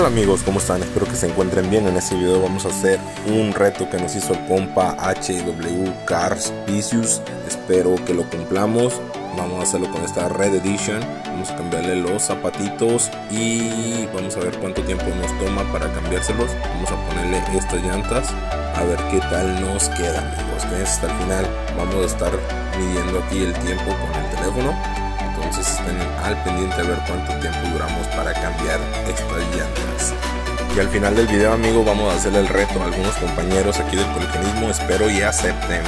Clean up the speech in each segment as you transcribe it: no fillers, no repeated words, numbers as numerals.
Hola amigos, ¿cómo están? Espero que se encuentren bien. En este video vamos a hacer un reto que nos hizo el compa HW Cars Vicious. Espero que lo cumplamos. Vamos a hacerlo con esta Red Edition. Vamos a cambiarle los zapatitos y vamos a ver cuánto tiempo nos toma para cambiárselos. Vamos a ponerle estas llantas a ver qué tal nos queda, amigos. Quédense hasta el final. Vamos a estar midiendo aquí el tiempo con el teléfono. Entonces estén al pendiente a ver cuánto tiempo duramos para cambiar estas llantas. Y al final del video, amigos, vamos a hacerle el reto a algunos compañeros aquí del coleccionismo. Espero y acepten.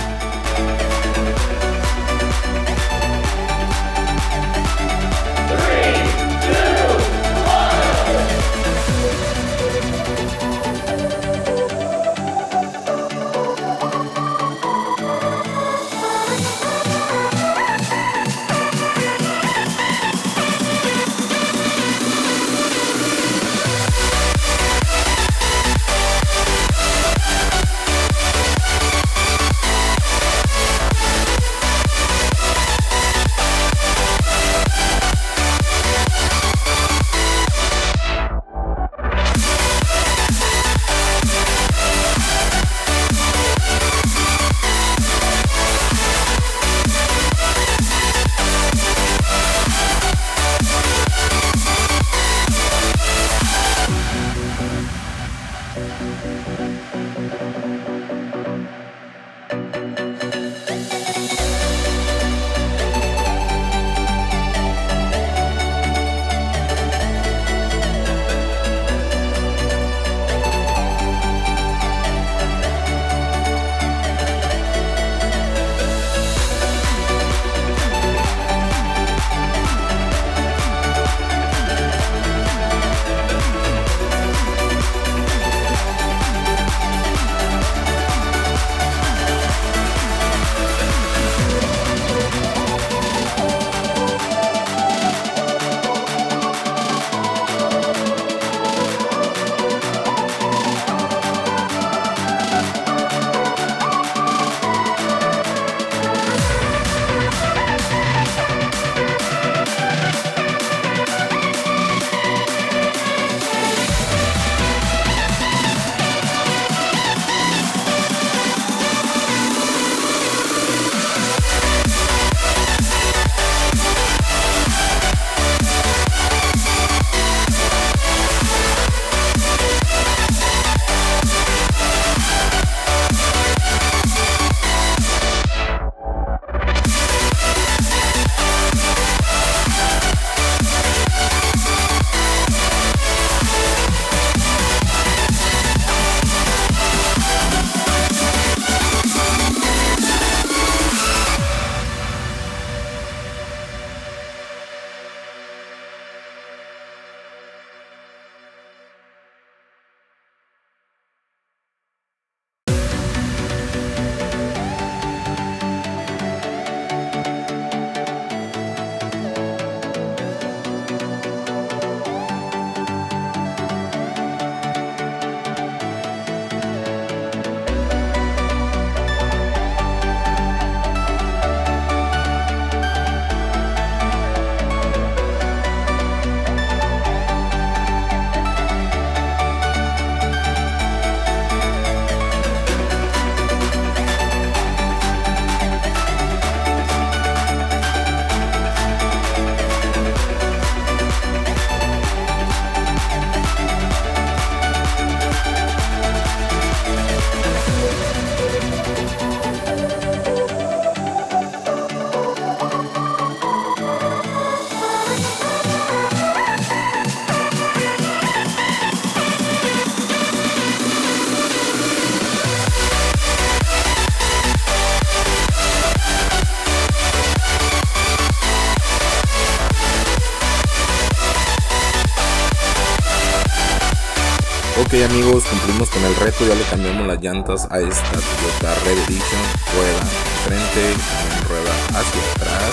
Ok amigos, cumplimos con el reto, ya le cambiamos las llantas a esta Toyota Red Edition, rueda enfrente, rueda hacia atrás.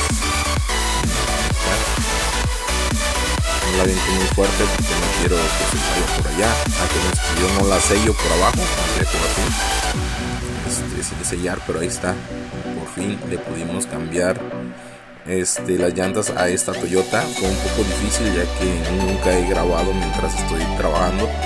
No la viento muy fuerte porque no quiero que se vaya por allá, yo no la sello por abajo, por así, sin sellar, pero ahí está, por fin le pudimos cambiar las llantas a esta Toyota. Fue un poco difícil ya que nunca he grabado mientras estoy trabajando,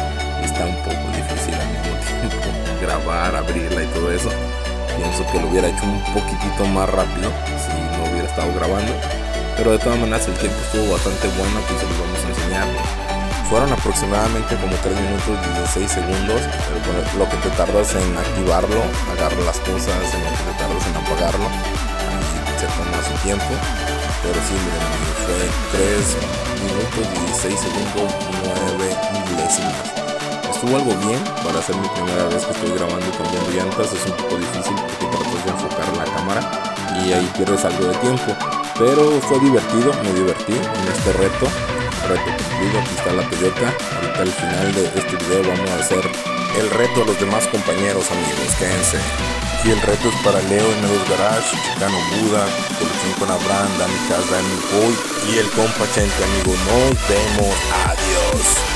está un poco difícil al mismo tiempo grabar, abrirla y todo eso. Pienso que lo hubiera hecho un poquitito más rápido si no hubiera estado grabando, pero de todas maneras el tiempo estuvo bastante bueno, aquí se los vamos a enseñar. Fueron aproximadamente como 3 minutos y 16 segundos, pero bueno, lo que te tardas en activarlo, agarrar las cosas, en lo que te tardas en apagarlo, así se toma su tiempo. Pero sí, miren, fue 3 minutos y 16 segundos 9 milésimas. Estuvo algo bien para ser mi primera vez que estoy grabando y cambiando llantas. Es un poco difícil porque tratas de enfocar la cámara y ahí pierdes algo de tiempo, pero fue divertido, me divertí en este reto cumplido. Aquí está la Toyota. Ahorita al final de este video vamos a hacer el reto a los demás compañeros, amigos, quédense. Y el reto es para Leo M2 Garage, Chicano Buda, Colección con Abraham, Dani Cas, Dani Boy y el compa Chente, amigo. Nos vemos, adiós.